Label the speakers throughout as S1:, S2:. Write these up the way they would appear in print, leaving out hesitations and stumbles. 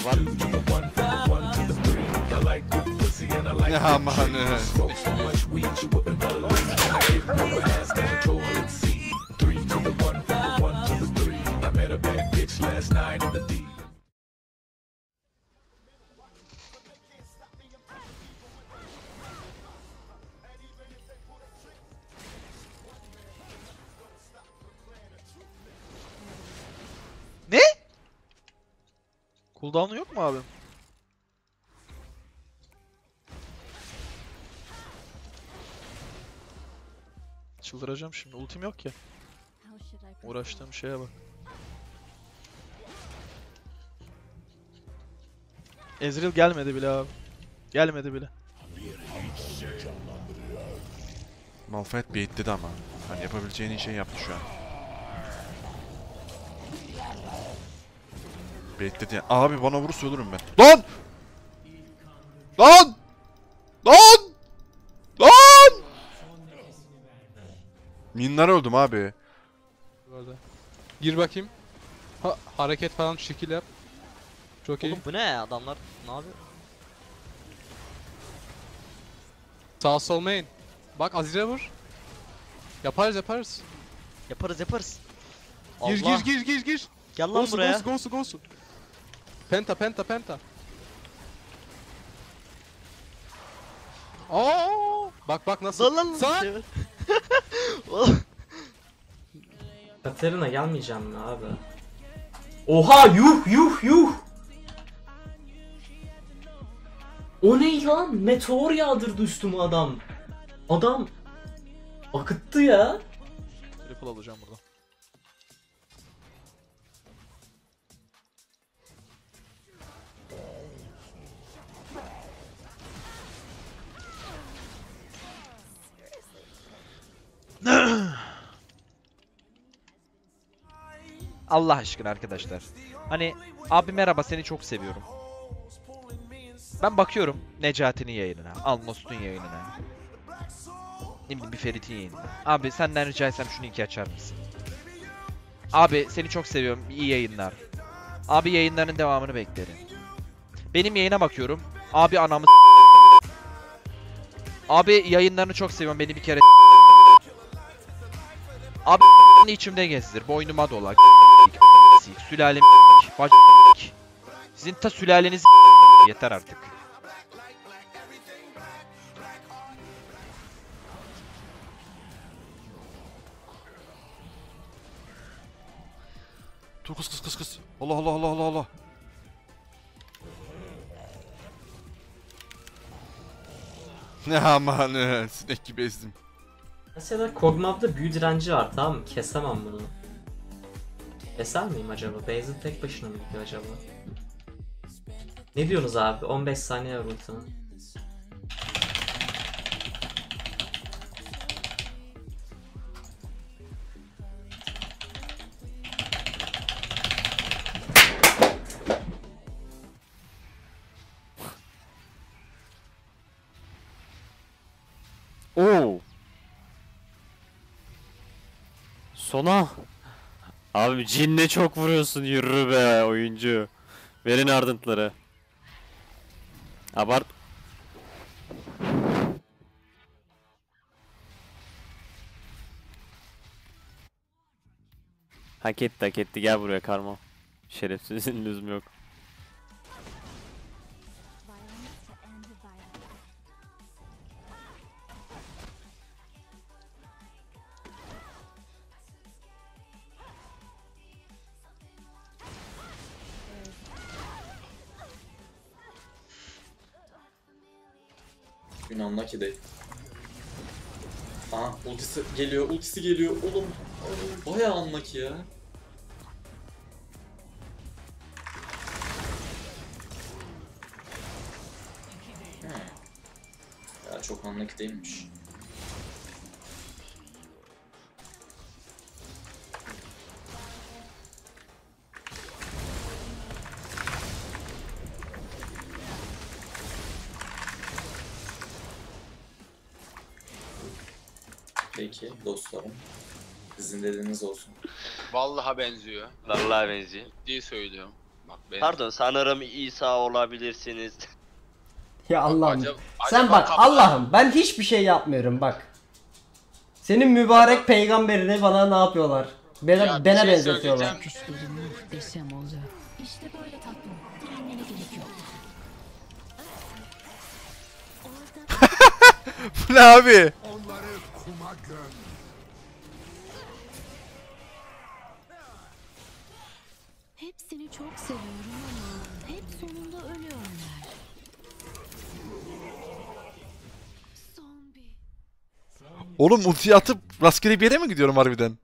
S1: Aman.
S2: Ne? Cooldown'u yok mu abi? Çıldıracağım şimdi. Ultim yok ya. Uğraştığım şeye bak. Ezreal gelmedi bile abi. Gelmedi bile.
S1: Malphite baitledi ama. Hani yapabileceğin şey yaptı şu an. Baitledi yani. Abi bana vurursa ölürüm ben. Lan! Lan! Lan! Lan! Minler öldüm abi.
S3: Orada. Gir bakayım. Hareket falan şekil yap. Çok iyi.
S4: Oğlum bu ne adamlar ne yapıyor?
S3: Sağ sol main. Bak Azir'e vur. Yaparız.
S4: Yaparız.
S3: Gir
S4: Allah.
S3: gir.
S4: Gel lan buraya.
S3: Gosu. Penta. Aa! Bak nasıl?
S4: Lan.
S3: Sen!
S4: Oğlum.
S5: Katarina gelmeyeceğim mi abi? Oha yuh! O ne lan? Meteor yağdırdı üstüme adam. Adam akıttı ya.
S2: Triple alacağım burada. Allah aşkına arkadaşlar. Hani abi merhaba seni çok seviyorum. Ben bakıyorum Necati'nin yayınına, Almost'un yayınına. Ne bileyim bir Ferit'in yayınına. Abi senden rica etsem şunu iki açar mısın? Abi seni çok seviyorum. İyi yayınlar. Abi yayınların devamını beklerim. Benim yayına bakıyorum. Abi anamı Abi yayınlarını çok seviyorum. Beni bir kere Abi içimde gezdir. Boynuma dola. Sülalem bac sizin ta sülaleniz yeter artık.
S1: Dur kız. Allah. Ne aman sinek gibi ezdim.
S5: Mesela Kog'Maw'da büyü direnci var, tamam mı? Kesemem bunu. Keser miyim acaba? Baze'in tek başına mı gidiyor acaba? Ne diyorsunuz abi? 15 saniye var ultimi.
S6: Oo. Sona. Abi cinle çok vuruyorsun, yürü be oyuncu. Verin ardıntıları. Abart. Hak etti gel buraya karma. Şerefsizin lüzum yok.
S7: Unlucky değil. Aha ultisi geliyor oğlum. Bayağı unlucky ya. Ya çok unlucky değilmiş. Peki dostlarım, sizin dediğiniz olsun.
S8: Vallahi benziyor.
S6: Vallahi benziyor.
S8: Ciddi söylüyorum. Pardon, sanırım İsa olabilirsiniz.
S9: Ya Allah'ım. Sen bak Allah'ım, ben hiçbir şey yapmıyorum bak. Senin mübarek peygamberine bana ne yapıyorlar? Bana benzetiyorlar.
S10: Muhteşem olacak. İşte böyle tatlım. Direnmene gerek yok.
S1: Bu ne abi?
S10: Hepsini çok seviyorum ama hep sonunda ölüyorlar. Son bir.
S1: Oğlum ultiyi atıp rastgele bir yere mi gidiyorum harbiden?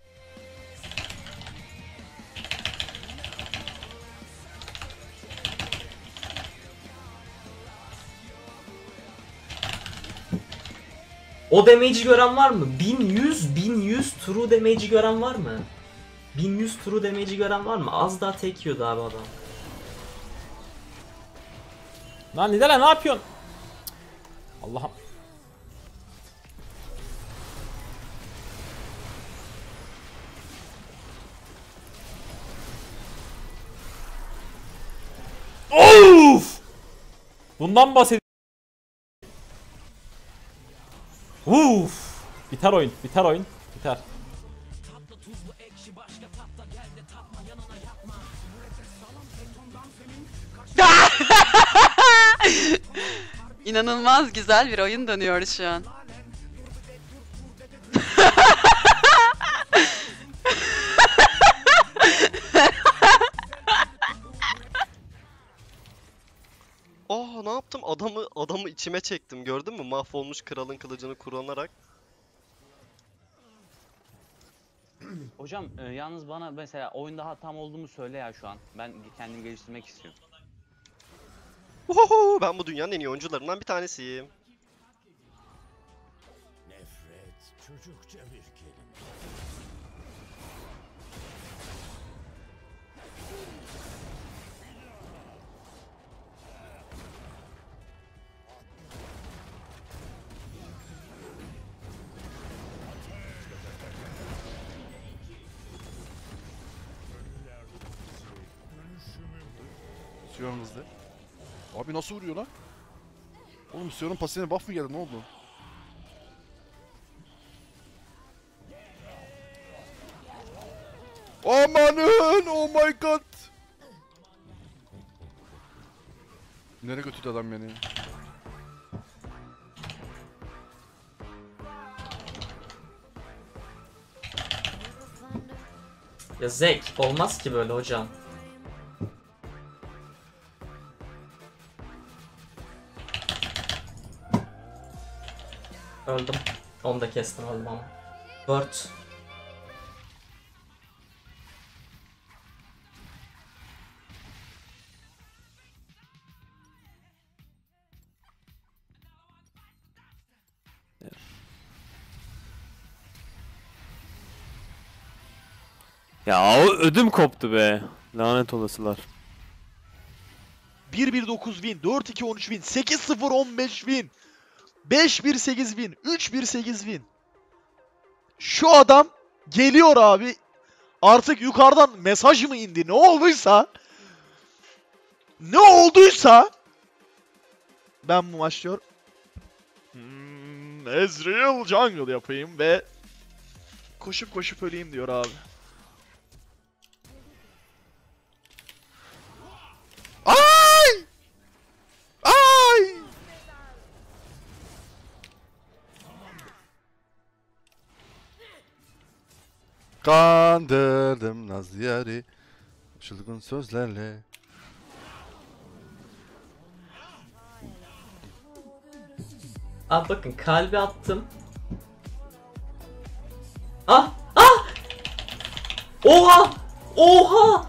S5: O damage'i gören var mı? 1100 true damage'i gören var mı? 1100 true damage'i gören var mı? Az daha tek yiyordu abi adam.
S11: Lan Nidala ne yapıyorsun? Allah'ım. Of! Bundan bahsediyorum. Uf! Biter oyun, biter oyun, biter.
S12: İnanılmaz güzel bir oyun dönüyor şu an.
S8: Oh, ne yaptım? Adamı içime çektim. Gördün mü? Mahvolmuş kralın kılıcını kullanarak.
S6: Hocam yalnız bana mesela oyunda hatam olduğumu söyle ya şu an. Ben kendimi geliştirmek istiyorum.
S8: Oho, ben bu dünyanın en iyi oyuncularından bir tanesiyim.
S10: Nefret çocukça bir kelime.
S1: Sion hızlı. Abi nasıl vuruyor lan? Oğlum Sion'un pasifine buff mı geldi, ne oldu? Amanın, oh my god. Nereye götürdü adam beni?
S5: Ya Zek olmaz ki böyle hocam. Öldüm. Onu da kestim, öldüm ama. Bird.
S6: Ya ödüm koptu be. Lanet olasılar.
S2: 1-1-9 win, 4-2-13 win, 8-0-15 win, 5-1-8 win, 3-1-8 win. Şu adam geliyor abi. Artık yukarıdan mesaj mı indi? Ne olduysa. Ne olduysa. Ben bu maç diyor. Ezreal jungle yapayım ve koşup koşup öleyim diyor abi.
S1: Ay! Ay! Kandırdım Nazlı yarı çılgın sözlerle.
S5: Abi bakın kalbi attım. Ah! Ah! Oha! Oha!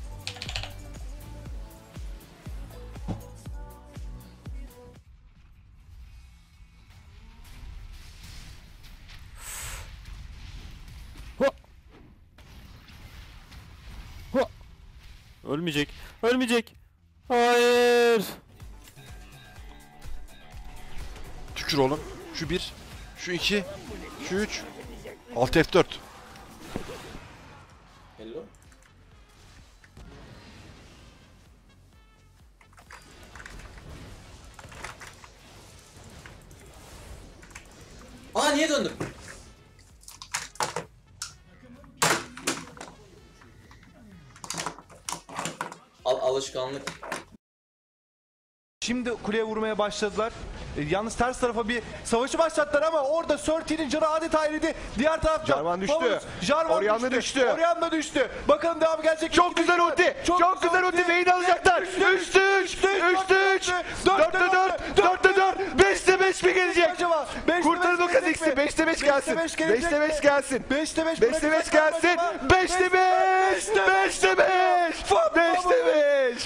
S6: Ölmeyecek. Ölmeyecek. Hayır.
S1: Tükür oğlum. Şu 1, şu 2, şu 3, alt F4.
S7: Hello. Geriye döndüm. Alışkanlık.
S13: Şimdi kuleye vurmaya başladılar. Yalnız ters tarafa bir savaşı başlattılar ama orada Sörti'nin canı adeta eridi. Diğer tarafta
S1: Jarvan düştü.
S13: Jarvan
S1: Orianna düştü.
S13: Orianna düştü. Bakalım devamı gelecek.
S1: Çok güzel ulti. Çok güzel ulti. Vayne'i alacaklar. 3'te 3. 3'te 3. 4'te 4. 4'te 4. 5'te 5 mi gelecek? Kurtarın o Kha'Zix'i. 5'te 5 gelsin. 5'te 5 gelsin.
S13: 5'te 5.
S1: 5'te 5 gelsin. 5'te 5. 5'te 5. 5'te 5.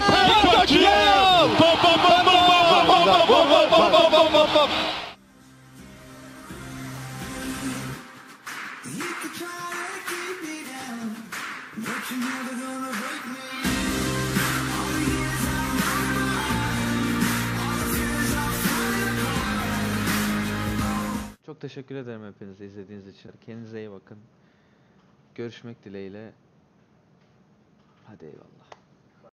S14: Çok teşekkür ederim hepinize izlediğiniz için. Kendinize iyi bakın. Görüşmek dileğiyle. Hadi eyvallah.